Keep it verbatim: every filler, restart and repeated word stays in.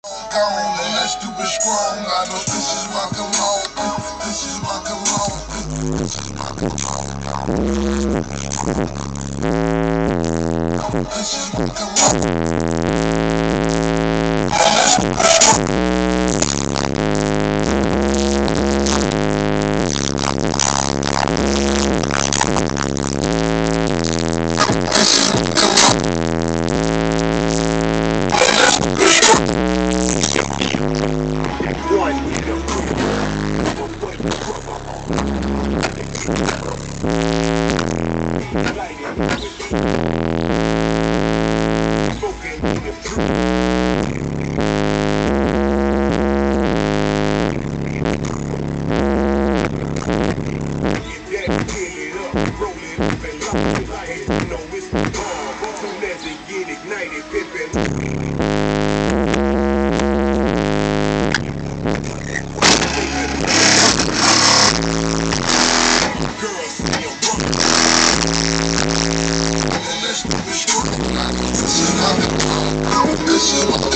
Gone and that stupid strong. I know this is my cologne. This is my cologne. This is my cologne. This is my cologne. This is my